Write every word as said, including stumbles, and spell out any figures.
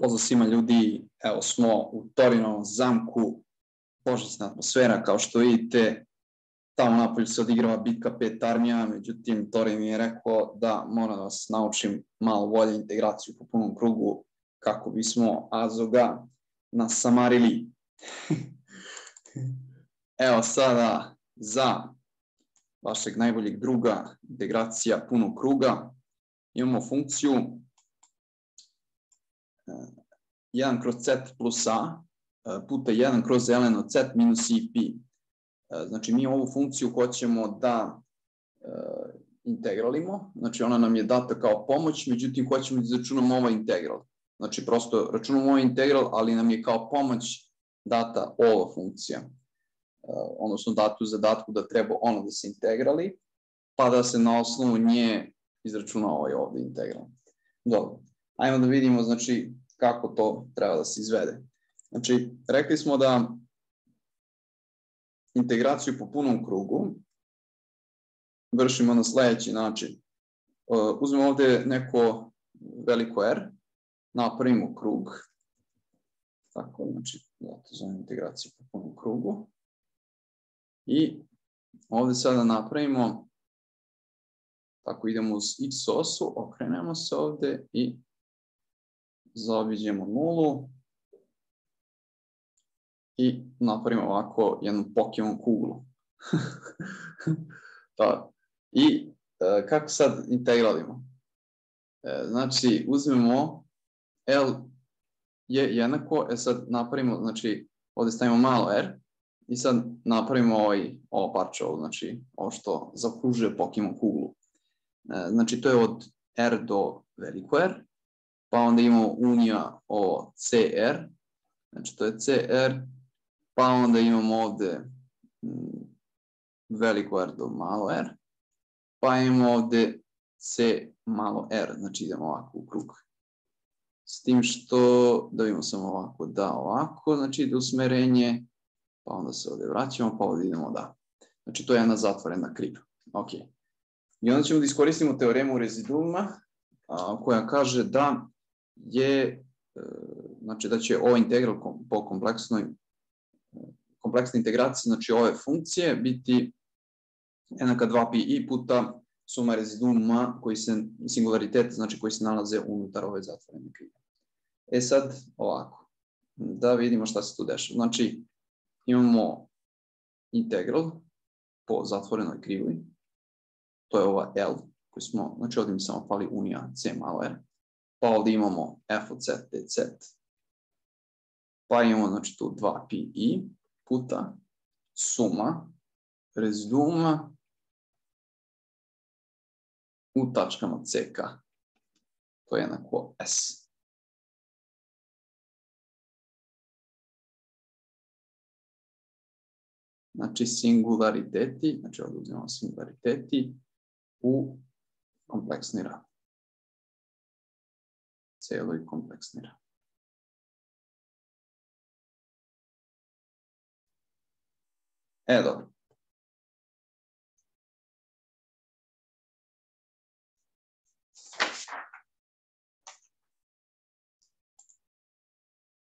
Pozdrav svima ljudi, evo smo u Torinovom zamku, božićna atmosfera kao što vidite, tamo napolju se odigrava bitka pet armija, međutim Torin mi je rekao da moram da vas naučim malo bolje integraciju po punom krugu kako bismo Azoga nasamarili. Evo sada za vašeg najboljeg druga, integracija punog kruga, imamo funkciju jedan kroz c plus a puta jedan kroz ln od c minus i pi. Znači mi ovu funkciju hoćemo da integralimo, znači ona nam je data kao pomoć, međutim hoćemo da izračunamo ovaj integral. Znači prosto računamo ovaj integral, ali nam je kao pomoć data ova funkcija. Odnosno datu zadatku da treba ono da se integrali, pa da se na osnovu nje izračuna ovaj ovdje integral. Dobro, ajmo da vidimo znači kako to treba da se izvede. Znači, rekli smo da integraciju po punom krugu vršimo na sledeći način. Uzmemo ovdje neko veliko R, napravimo krug. Tako, znači, ja to zovem integraciju po punom krugu. I ovdje sada napravimo, tako idemo uz x osu, okrenemo se ovdje i zaobiđemo nulu i napravimo ovako jednu Pokemon kuglu. I e, kako sad integralimo? E, znači, uzmemo L je jednako, e sad napravimo, znači, ovdje stavimo malo R i sad napravimo ovaj, ovo parče, ovo, znači, ovo što zaokružuje Pokemon kuglu. E, znači, to je od R do veliko R, pa onda imamo unija o C R, znači to je C R, pa onda imamo ovdje veliko R do malo R, pa imamo ovdje C malo R, znači idemo ovako u krug. S tim što, da vidimo samo ovako, da ovako, znači ide usmerenje, pa onda se ovdje vraćamo, pa ovdje idemo da. Znači to je jedna zatvorena kriv. Ok. I onda ćemo da iskoristimo teoremu reziduuma, koja kaže da je, znači da će ovaj integral po kompleksnoj, kompleksnoj integraciji, znači ove funkcije, biti jednaka dva pi i puta suma reziduuma koji se, singulariteta, znači koji se nalaze unutar ove zatvorene krive. E sad ovako, da vidimo šta se tu dešava. Znači imamo integral po zatvorenoj krivoj, to je ova L, koji smo, znači ovdje mi samo fali unija C malo R, pa ovdje imamo f od z dz, pa imamo znači tu dva pi i puta suma reziduuma u tačkama ck, to je jednako s. Znači singulariteti, znači ovdje uzimamo singulariteti u kompleksni rad. Cijeloj kompleksni rad. E, dobro.